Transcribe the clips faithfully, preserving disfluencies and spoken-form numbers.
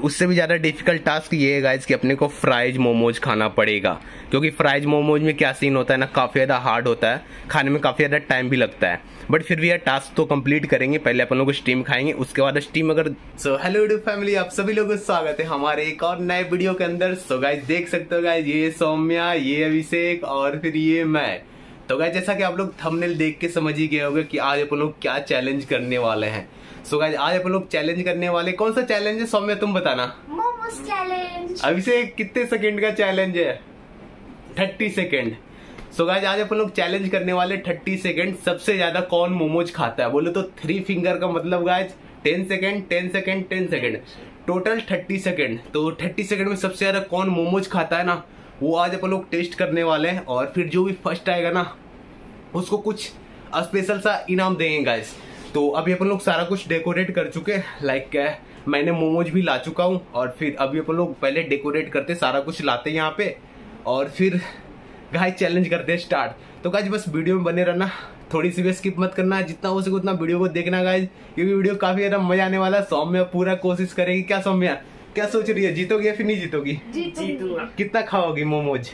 उससे भी ज़्यादा डिफिकल्ट टास्क ये है गाइज कि अपने को फ्राइज मोमोज खाना पड़ेगा, क्योंकि फ्राइज मोमोज में क्या सीन होता है ना, काफ़ी ज़्यादा हार्ड होता है, खाने में काफ़ी ज़्यादा टाइम भी लगता है, बट फिर भी यार टास्क तो कंप्लीट करेंगे। पहले अपन लोग स्टीम खाएंगे, उसके बाद स्टीम अगर सो हेलो यूट्यूब फैमिली, आप सभी लोगों का स्वागत है हमारे एक और नए वीडियो के अंदर। सो गाइज देख सकते हो गाइज, ये सौम्या, ये अभिषेक और फिर ये मैं। तो गाइज जैसा कि आप लोग थंबनेल देख के समझ ही गए होंगे कि आज अपन लोग क्या चैलेंज करने वाले हैं। सो गाइज आज अपन लोग चैलेंज करने वाले, कौन सा चैलेंज है सौम्या तुम बताना? मोमोज चैलेंज। अभिषेक कितने सेकंड का चैलेंज है? Thirty second. सो गाइज आज अपन लोग चैलेंज करने वाले थर्टी सेकंड, सबसे ज्यादा कौन मोमोज खाता है। बोले तो थ्री फिंगर का मतलब guys ten second ten second ten second, total thirty second. तो थर्टी सेकंड में सबसे ज्यादा कौन मोमोज खाता है ना, वो आज अपन लोग टेस्ट करने वाले हैं। और फिर जो भी फर्स्ट आएगा ना, उसको कुछ स्पेशल सा इनाम देंगे गाइज। तो अभी अपन लोग सारा कुछ डेकोरेट कर चुके हैं, लाइक मैंने मोमोज भी ला चुका हूँ। और फिर अभी अपन लोग पहले डेकोरेट करते, सारा कुछ लाते यहाँ पे, और फिर गाइज चैलेंज करते हैं स्टार्ट। तो गाइज बस वीडियो में बने रहना, थोड़ी सी भी स्किप मत करना, जितना हो सके उतना वीडियो को देखना गाइज, क्योंकि वीडियो काफी ज्यादा मजा आने वाला है। सौम्या पूरा कोशिश करेगी। क्या सौम्या, क्या सोच रही है, जीतोगी या फिर नहीं जीतोगी? जीतूंगा। कितना खाओगी मोमोज?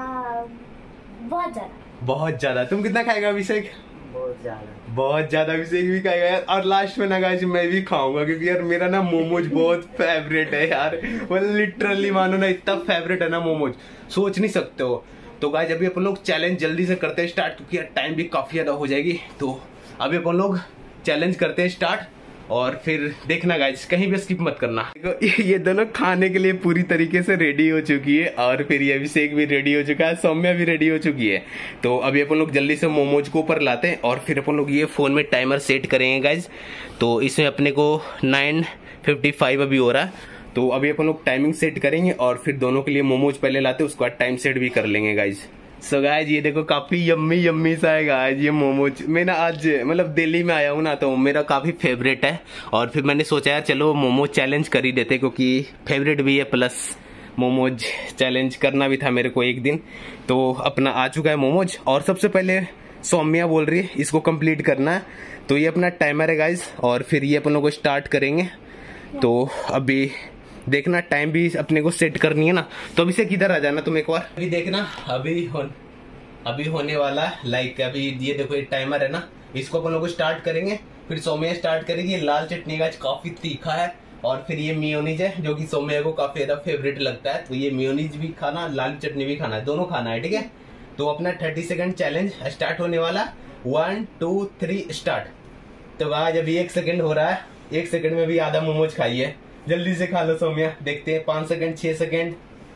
बहुत ज्यादा। बहुत ज्यादा। तुम कितना खाएगा अभिषेक? बहुत ज्यादा। बहुत ज्यादा अभिषेक भी खाएगा यार। और लास्ट में ना गाइस मैं भी खाऊंगा, क्योंकि यार मेरा ना मोमोज बहुत फेवरेट है यार, मतलब लिटरली मानो ना, इतना फेवरेट है ना मोमोज, सोच नहीं सकते हो। तो गाइस अभी अपन लोग चैलेंज जल्दी से करते हैं स्टार्ट, क्योंकि यार टाइम भी काफी ज्यादा हो जाएगी। तो अभी अपन लोग चैलेंज करते हैं स्टार्ट, और फिर देखना गाइस कहीं भी स्किप मत करना। ये दोनों खाने के लिए पूरी तरीके से रेडी हो चुकी है, और फिर ये अभिषेक भी रेडी हो चुका है, सौम्या भी रेडी हो चुकी है। तो अभी अपन लोग जल्दी से मोमोज को ऊपर लाते हैं, और फिर अपन लोग ये फोन में टाइमर सेट करेंगे गाइज। तो इसमें अपने को नाइन फिफ्टी फाइव अभी हो रहा है, तो अभी अपन लोग टाइमिंग सेट करेंगे, और फिर दोनों के लिए मोमोज पहले लाते, उसके बाद टाइम सेट भी कर लेंगे गाइज। सो गाइज ये देखो काफी यम्मी यम्मी सा है गाइज ये मोमोज। मैं ना आज मतलब दिल्ली में आया हूँ ना, तो मेरा काफी फेवरेट है, और फिर मैंने सोचा यार चलो मोमोज चैलेंज कर ही देते, क्योंकि फेवरेट भी है, प्लस मोमोज चैलेंज करना भी था मेरे को एक दिन। तो अपना आ चुका है मोमोज, और सबसे पहले सौम्या बोल रही है इसको कंप्लीट करना है। तो ये अपना टाइमर है गाइज, और फिर ये अपन लोग को स्टार्ट करेंगे। तो अभी देखना टाइम भी अपने को सेट करनी है ना, तो अभी से किधर आ जाना तुम एक बार। अभी देखना अभी हो, अभी होने वाला है, लाइक अभी ये देखो ये टाइमर है ना, इसको अपन लोग स्टार्ट करेंगे, फिर सौम्या स्टार्ट करेगी। ये लाल चटनी का काफी तीखा है, और फिर ये मेयोनीज है जो कि सौम्या को काफी ज्यादा फेवरेट लगता है। तो ये मेयोनीज भी खाना, लाल चटनी भी खाना है, दोनों खाना है, ठीक है। तो अपना थर्टी सेकेंड चैलेंज स्टार्ट होने वाला, वन टू थ्री स्टार्ट। तो आज अभी एक सेकेंड हो रहा है, एक सेकेंड में भी आधा मोमोज खाइए, जल्दी से खा लो सौम्या। देखते हैं पांच सेकंड, छह सेकंड,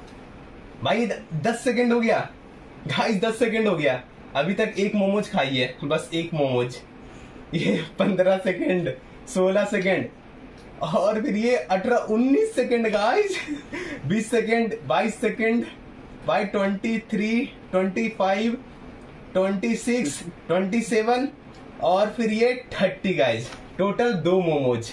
भाई दस सेकंड हो गया गाइस, दस सेकंड हो गया। अभी तक एक मोमोज खाई है, बस एक मोमोज। ये पंद्रह सेकंड, सोलह सेकंड, और फिर ये अठारह उन्नीस सेकंड गाइस, बीस सेकंड, बाईस सेकंड, बाई twenty three, twenty five, twenty six, twenty seven, और फिर ये थर्टी गाइस। टोटल दो मोमोज,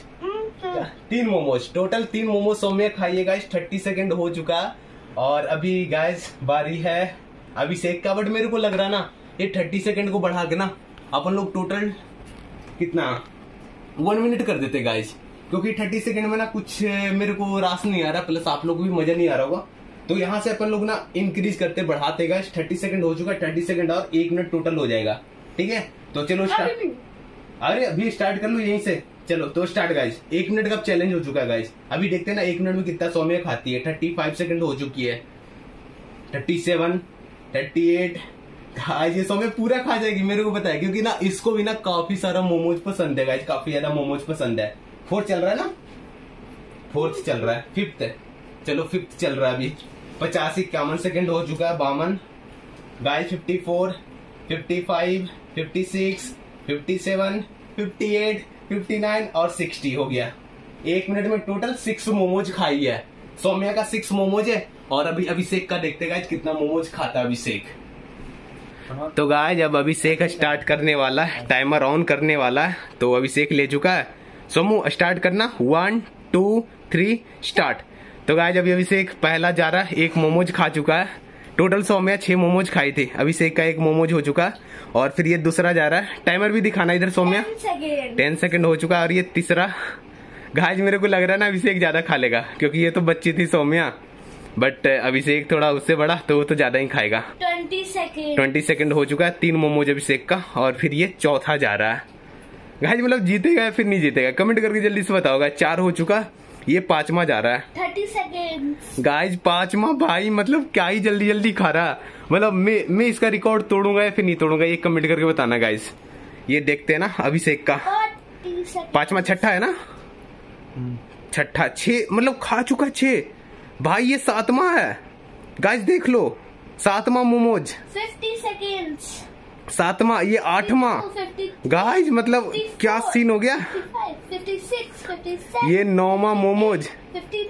तीन मोमोज, टोटल तीन मोमोज सौम्या खाइए गाइस। थर्टी सेकंड हो चुका, और अभी गाइस बारी है अभिषेक का। बट मेरे को लग रहा ना ये थर्टी सेकंड को बढ़ा के ना अपन लोग टोटल कितना वन मिनट कर देते गाइस, क्योंकि थर्टी सेकंड में ना कुछ मेरे को रास नहीं आ रहा, प्लस आप लोग को भी मजा नहीं आ रहा होगा। तो यहाँ से अपन लोग ना इंक्रीज करते बढ़ाते गाइस। थर्टी सेकंड हो चुका, थर्टी सेकंड और एक मिनट टोटल हो जाएगा, ठीक है। तो चलो स्टार्ट, अरे अभी स्टार्ट कर लो यहीं से, चलो तो स्टार्ट गाइस। एक मिनट का चैलेंज हो चुका है गाइस, अभी देखते हैं ना एक मिनट में कितना सौम्या खाती है। थर्टी फाइव सेकंड हो चुकी है, thirty seven, thirty eight. Guys ये सौम्या पूरा खा जाएगी, मेरे को पता है, क्योंकि ना इसको भी ना काफी सारा मोमोज पसंद है गाइस, काफी ज्यादा मोमोज पसंद है। फोर्थ चल रहा है ना, फोर्थ चल रहा है, फिफ्थ है, चलो फिफ्थ चल रहा है अभी। पचास इक्यावन सेकंड हो चुका है, बावन guys, fifty four, fifty five, fifty six, fifty seven, fifty eight, fifty nine और सिक्सटी हो गया। एक मिनट में टोटल सिक्स मोमोज खाई है सौम्या का, सिक्स मोमोज है। और अभी अभिषेक का देखते गाइस कितना मोमोज खाता है अभिषेक। तो गाइस अब अभिषेक स्टार्ट करने वाला है, टाइमर ऑन करने वाला है। तो अभिषेक ले चुका है, सोमू स्टार्ट करना, वन टू थ्री स्टार्ट। तो गाइस अभी अभिषेक पहला जा रहा है, एक मोमोज खा चुका है। टोटल सौम्या छह मोमोज खाई थी, अभिषेक का एक मोमोज हो चुका, और फिर ये दूसरा जा रहा है। टाइमर भी दिखाना इधर सौम्या, टेन सेकंड हो चुका, और ये तीसरा गाइस मेरे को लग रहा है ना अभिषेक ज्यादा खा लेगा, क्योंकि ये तो बच्ची थी सौम्या, बट अभिषेक थोड़ा उससे बड़ा तो वो तो ज्यादा ही खाएगा। ट्वेंटी सेकेंड ट्वेंटी सेकेंड हो चुका है, तीन मोमोज अभिषेक का, और फिर ये चौथा जा रहा है। गाइस मतलब जीतेगा या फिर नहीं जीतेगा, कमेंट करके जल्दी से बताओ। गाइस चार हो चुका, ये पांचवा जा रहा है। थर्टी सेकेंड गाइस पांचवा, भाई मतलब क्या ही जल्दी जल्दी खा रहा है। मतलब मैं मैं इसका रिकॉर्ड तोड़ूंगा या फिर नहीं तोड़ूंगा, ये कमेंट करके बताना गाइस। ये देखते हैं ना अभिषेक का पांचवा, छठा है ना, छठा, छह मतलब खा चुका छह। भाई ये सातवां है गाइस, देख लो सातवां मोमोज। फिफ्टी सेकेंड्स सातवां, ये आठवां। गाइस मतलब क्या सीन हो गया। फिफ्टी सिक्स, फिफ्टी सेवन, ये नौवां मोमोज फिफ्टी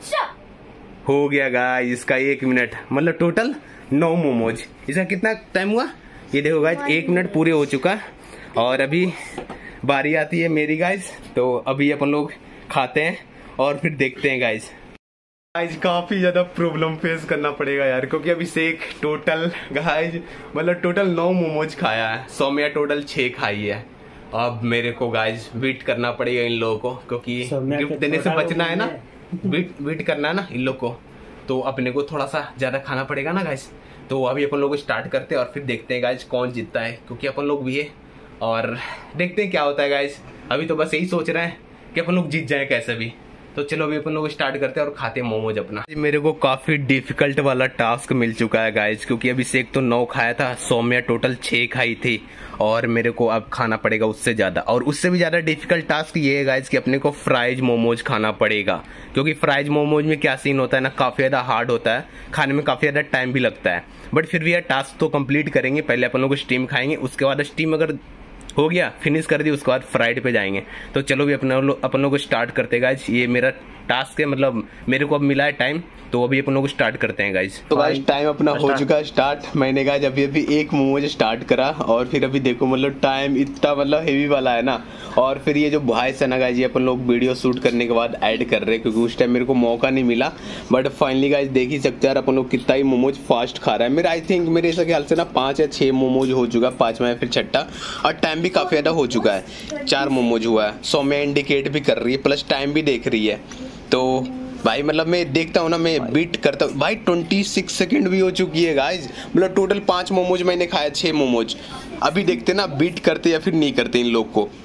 नाइन हो गया गाइस। इसका एक मिनट मतलब टोटल नौ मोमोज। इसका कितना टाइम हुआ ये देखो गाइस, एक मिनट पूरे हो चुका है। और अभी बारी आती है मेरी गाइस, तो अभी अपन लोग खाते हैं और फिर देखते हैं गाइस। गाइस काफी ज्यादा प्रॉब्लम फेस करना पड़ेगा यार, क्योंकि अभिषेक टोटल गाइस मतलब टोटल नौ मोमोज खाया है, सौम्या टोटल छह खाई है। अब मेरे को गाइस बीट करना पड़ेगा इन लोगों को, क्योंकि गिफ्ट देने से बचना है ना, बीट बीट करना है ना इन लोग को, तो अपने को थोड़ा सा ज्यादा खाना पड़ेगा ना गाइस। तो अभी अपन लोग स्टार्ट करते हैं और फिर देखते हैं गाइस कौन जीतता है, क्योंकि अपन लोग भी है और देखते हैं क्या होता है गाइस। अभी तो बस यही सोच रहे हैं कि अपन लोग जीत जाए कैसे भी। तो चलो अभी अपन लोग स्टार्ट करते हैं और खाते हैं मोमोज अपना। मेरे को काफी डिफिकल्ट वाला टास्क मिल चुका है गाइस, क्योंकि अभिषेक तो नौ खाया था, सौम्या टोटल छह खाई थी, और मेरे को अब खाना पड़ेगा उससे ज्यादा। और उससे भी ज्यादा डिफिकल्ट टास्क ये है गाइस कि अपने को फ्राइज मोमोज खाना पड़ेगा, क्योंकि फ्राइज मोमोज में क्या सीन होता है ना, काफी ज्यादा हार्ड होता है, खाने में काफी ज्यादा टाइम भी लगता है। बट फिर भी यार टास्क तो कंप्लीट करेंगे। पहले अपन लोग स्टीम खाएंगे, उसके बाद स्टीम अगर हो गया फिनिश कर दी, उसके बाद फ्राइड पे जाएंगे। तो चलो भी अपने लो, अपन लोग स्टार्ट करते हैं गाइस। ये मेरा टास्क है, मतलब मेरे को अब मिला है टाइम, तो अभी अपन लोग स्टार्ट करते हैं गाइस। तो गाइस टाइम अपना हो चुका है स्टार्ट। मैंने गाइस अभी अभी एक मोमोज स्टार्ट करा, और फिर अभी देखो मतलब टाइम इतना मतलब हेवी वाला है ना। और फिर ये जो वॉइस है ना गाइस, ये अपन लोग वीडियो शूट करने के बाद ऐड कर रहे हैं, क्योंकि उस टाइम मेरे को मौका नहीं मिला। बट फाइनली गाइस देख ही सकते हैं यार अपन लोग कितना ही मोमोज फास्ट खा रहा है। मेरा आई थिंक मेरे ऐसा ख्याल से ना पांच या छह मोमोज हो चुका है, पांचवा या फिर छठा, और टाइम भी काफी ज्यादा हो चुका है। चार मोमोज हुआ है, सौम्या इंडिकेट भी कर रही है, प्लस टाइम भी देख रही है। तो भाई मतलब मैं देखता हूँ ना, मैं बीट करता हूँ भाई। छब्बीस सेकंड भी हो चुकी है गाइस, मतलब टोटल पांच मोमोज मैंने खाया, छह मोमोज। अभी देखते ना बीट करते या फिर नहीं करते इन लोग को।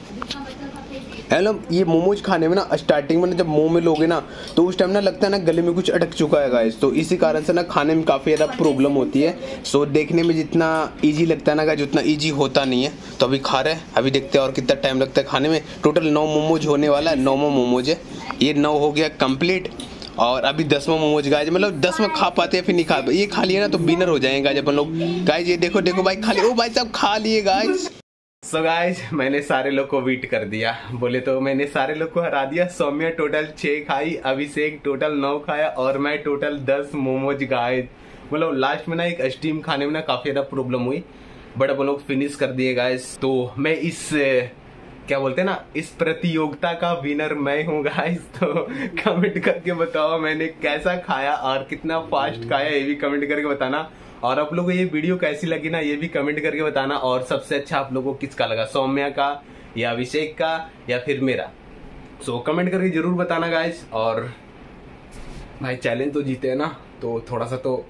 हेलो, ये मोमोज खाने में ना स्टार्टिंग में जब मुंह में लोगे ना, तो उस टाइम ना लगता है ना गले में कुछ अटक चुका है गाइस, तो इसी कारण से ना खाने में काफी ज्यादा प्रॉब्लम होती है। सो देखने में जितना इजी लगता है ना गाइस, उतना इजी होता नहीं है। तो अभी खा रहे हैं, अभी देखते हैं और कितना टाइम लगता है खाने में। टोटल नौ मोमोज होने वाला है, नौवां मोमोज है ये, नौ हो गया कंप्लीट। और अभी दसवां मोमोज गाइस, मतलब दसवां खा पाते हैं फिर नहीं खा, ये खा लिया ना तो विनर हो जाएगा जब अपन लोग। गाइस ये देखो देखो भाई खा लिए, ओ भाई साहब खा लिए गाइस। सो गाइस मैंने सारे लोग को बीट कर दिया, बोले तो मैंने सारे लोग को हरा दिया। सौम्या टोटल छह खाई, अभिषेक टोटल नौ खाया, और मैं टोटल दस मोमोज गाइस। मतलब लास्ट में ना एक स्टीम खाने में ना काफी ज्यादा प्रॉब्लम हुई, बट अपन लोग फिनिश कर दिए गाइस। तो मैं इस क्या बोलते हैं ना, इस प्रतियोगिता का विनर मैं हूँ गाइस। तो कमेंट करके बताओ मैंने कैसा खाया और कितना फास्ट खाया, ये भी कमेंट करके बताना। और आप लोगों को ये वीडियो कैसी लगी ना, ये भी कमेंट करके बताना। और सबसे अच्छा आप लोगों को किसका लगा, सौम्या का या अभिषेक का या फिर मेरा, सो कमेंट करके जरूर बताना गाइस। और भाई चैलेंज तो जीते है ना, तो थोड़ा सा तो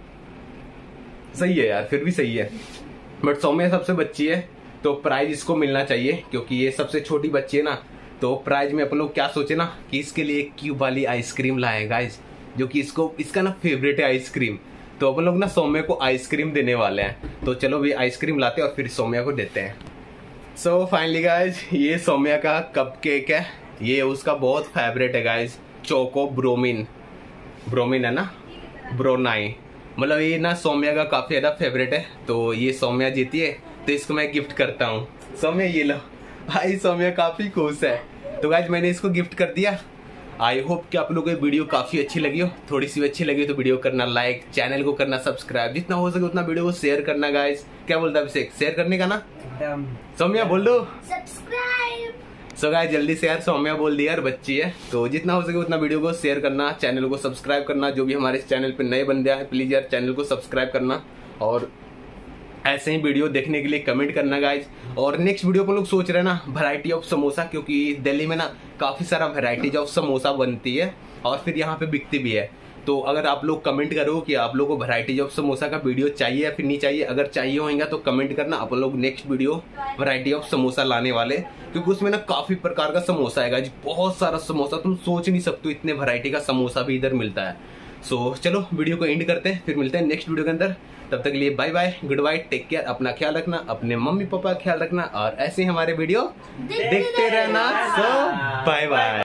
सही है यार, फिर भी सही है। बट सौम्या सबसे बच्ची है तो प्राइज इसको मिलना चाहिए, क्योंकि ये सबसे छोटी बच्ची है ना। तो प्राइज में अपन लोग क्या सोचे ना कि इसके लिए एक क्यूब वाली आइसक्रीम लाए गाइस, जो कि इसको इसका ना फेवरेट है आइसक्रीम। तो अपन लोग ना सौम्या को आइसक्रीम देने वाले हैं। तो चलो भी आइसक्रीम लाते हैं और फिर सौम्या को देते हैं। सो फाइनली गाइस ये सौम्या का कप केक है, ये उसका बहुत फेवरेट है गाइस, चोको ब्रोमिन, ब्रोमिन है ना, ब्रोनाई, मतलब ये ना सौम्या का काफी ज्यादा फेवरेट है। तो ये सौम्या जीती है तो इसको मैं गिफ्ट करता हूँ। सौम्या ये लो भाई, सौम्या काफी खुश है। तो गाइस मैंने इसको गिफ्ट कर दिया। आई होप कि आप लोगों को वीडियो काफी अच्छी लगी हो, थोड़ी सी अच्छी लगी हो तो वीडियो करना लाइक, चैनल को करना सब्सक्राइब, जितना हो सके उतना वीडियो को शेयर करना गाइस। क्या बोलता है अभिषेक, शेयर करने का ना? सौम्या बोल दो सब्सक्राइब। सो गाइस जल्दी से यार, सौम्या बोल दिया यार, बच्ची है तो जितना हो सके उतना वीडियो को शेयर करना, चैनल को सब्सक्राइब करना। जो भी हमारे चैनल पे नए बंदे आए प्लीज यार चैनल को सब्सक्राइब करना। और ऐसे ही वीडियो देखने के लिए कमेंट करना गाइज। और नेक्स्ट वीडियो को लोग सोच रहे हैं ना वैरायटी ऑफ समोसा, क्योंकि दिल्ली में ना काफी सारा वैरायटीज ऑफ समोसा बनती है और फिर यहाँ पे बिकती भी है। तो अगर आप लोग कमेंट करो कि आप लोगों को वैरायटीज ऑफ समोसा का वीडियो चाहिए या फिर नहीं चाहिए, अगर चाहिए होगा तो कमेंट करना। आप लोग next video variety of samosa लाने वाले, क्योंकि उसमें ना काफी प्रकार का समोसा है गाइज, बहुत सारा समोसा, तुम सोच नहीं सकते इतने वैरायटी का समोसा भी इधर मिलता है। सो so, चलो वीडियो को एंड करते हैं, फिर मिलते हैं नेक्स्ट वीडियो के अंदर। तब तक के लिए bye bye, goodbye, take care, अपना ख्याल रखना, अपने मम्मी पापा का ख्याल रखना और ऐसे ही हमारे वीडियो देखते रहना। So bye bye.